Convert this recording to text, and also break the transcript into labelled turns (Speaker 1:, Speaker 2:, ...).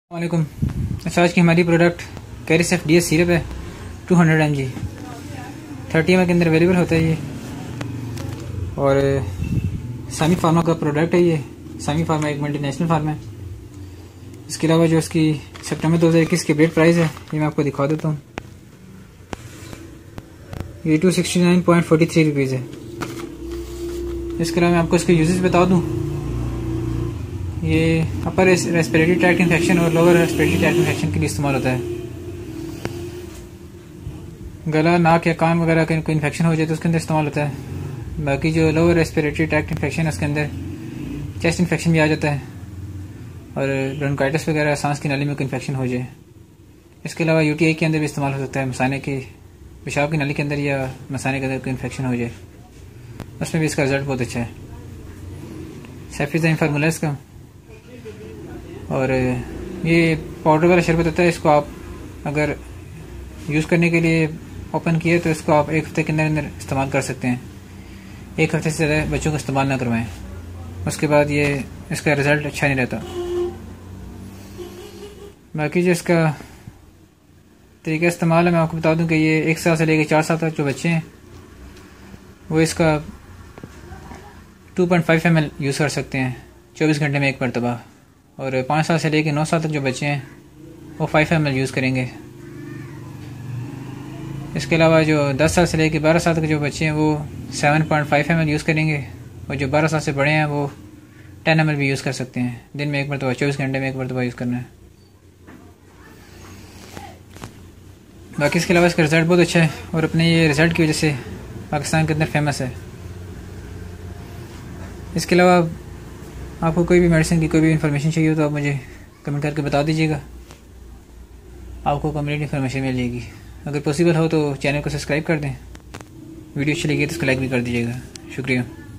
Speaker 1: वालेकुम। अच्छा, आज की हमारी प्रोडक्ट कैरिसेफ DS सिरप है 200 mg 30 ml के अंदर अवेलेबल होता है ये। और सामी फार्मा का प्रोडक्ट है ये। सामी फार्मा एक मल्टीनेशनल फार्मा है। इसके अलावा जो इसकी सितंबर 2021 की बेट प्राइस है ये मैं आपको दिखा देता हूँ। ये 269.43 रुपीज़ है। इसके अलावा मैं आपको इसके यूजेस बता दूँ। ये अपर रेस्पिरेटरी ट्रैक्ट इन्फेक्शन और लोअर रेस्पिरेटरी ट्रैक्ट इन्फेक्शन के लिए इस्तेमाल होता है। गला, नाक या कान वगैरह का कोई इन्फेक्शन हो जाए तो उसके अंदर इस्तेमाल होता है। बाकी जो लोअर रेस्पिरेटरी ट्रैक्ट इन्फेक्शन है उसके अंदर चेस्ट इन्फेक्शन भी आ जाता है और ब्रोंकाइटिस वगैरह सांस की नाली में कोई इन्फेक्शन हो जाए। इसके अलावा UTI के अंदर भी इस्तेमाल हो सकता है। मसाने की पेशाब की नाली के अंदर या मसाने के अंदर कोई इन्फेक्शन हो जाए उसमें भी इसका रिजल्ट बहुत अच्छा है। सेफिज़ाइन फार्मूला इसका। और ये पाउडर वाला शरबत होता है। इसको आप अगर यूज़ करने के लिए ओपन किए तो इसको आप एक हफ्ते के अंदर अंदर इस्तेमाल कर सकते हैं। एक हफ्ते से ज़्यादा बच्चों को इस्तेमाल ना करवाएं। उसके बाद ये इसका रिज़ल्ट अच्छा नहीं रहता। बाकी जो इसका तरीका इस्तेमाल है मैं आपको बता दूं कि ये 1 साल से लेकर 4 साल तक जो बच्चे हैं वो इसका 2.5 ml यूज़ कर सकते हैं 24 घंटे में एक मरतबा। और 5 साल से लेकर 9 साल तक जो बच्चे हैं वो 5 ml यूज़ करेंगे। इसके अलावा जो 10 साल से लेकर 12 साल तक जो बच्चे हैं वो 7.5 ml यूज़ करेंगे। और जो 12 साल से बड़े हैं वो 10 ml भी यूज़ कर सकते हैं। दिन में एक मरतबा, 24 घंटे में एक मरतबा यूज़ करना है। बाकी इसके अलावा इसका रिज़ल्ट बहुत अच्छा है और अपने ये रिज़ल्ट की वजह से पाकिस्तान के अंदर फेमस है। इसके अलावा आपको कोई भी मेडिसिन की कोई भी इन्फॉर्मेशन चाहिए हो तो आप मुझे कमेंट करके बता दीजिएगा। आपको कंप्लीट इन्फॉर्मेशन मिल जाएगी। अगर पॉसिबल हो तो चैनल को सब्सक्राइब कर दें। वीडियो अच्छी लगी तो इसको लाइक भी कर दीजिएगा। शुक्रिया।